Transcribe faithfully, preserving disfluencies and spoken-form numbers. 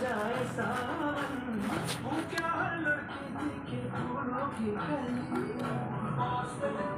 जाए सावन, वो क्या लड़की दिखे फूलों की कली।